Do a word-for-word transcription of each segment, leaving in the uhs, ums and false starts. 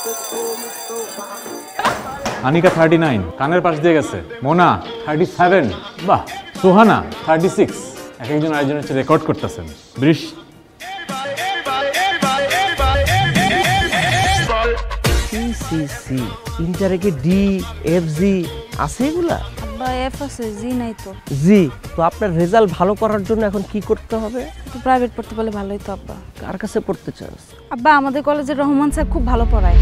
Anika thirty nine, কানের পাশ দিয়ে গেছে। মোনা থার্টি সেভেন, বাহ। সোহানা থার্টি সিক্স, এক একজন আরেকজনের হচ্ছে রেকর্ড করতেছেন। বৃষ ইন্টারে কি ডি এফ জি আছে এগুলা? আব্বা এফ আছে, জি নাই তো। জি তো আপনার রেজাল্ট ভালো করার জন্য এখন কি করতে হবে? তো প্রাইভেট পড়তে পারলে ভালোই তো আব্বা। কার কাছে পড়তে চাস? আব্বা আমাদের কলেজের রহমান স্যার খুব ভালো পড়ায়।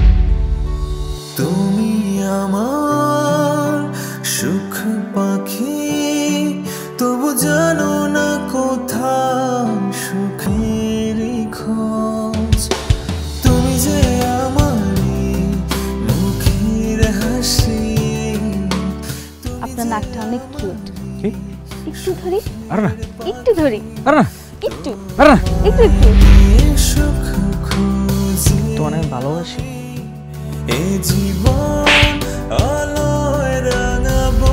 তুমি আমার সুখ পাখি, তবু জানো না কোথাও সুখের খোঁজ। তুমি যে আমারই মুখের হাসি। আপনার নাকটা অনেক কিউট। কি? একটু ধরি। আরে না, একটু ধরি। আরে না, একটু। আরে না, একটু একটু। সুখ খুঁজি তোমার আমি ভালোবাসি। এ জীবন আলোয় রাঙাবো।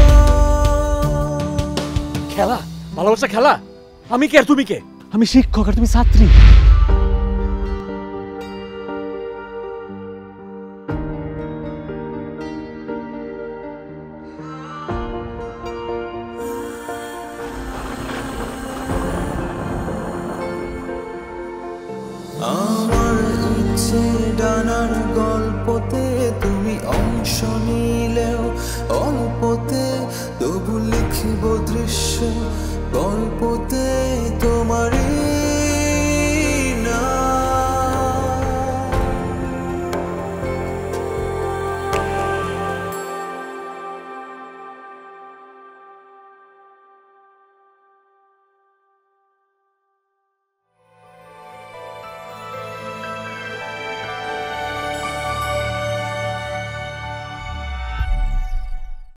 খেলা, ভালোবাসা খেলা। আমি কে আর তুমি কে? আমি শিক্ষক আর তুমি ছাত্রী। আমার ইচ্ছে ডানার গল্পতে তুমি অংশ নিলেও অল্পতে, তবু লিখব দৃশ্য গল্পতে তোমারই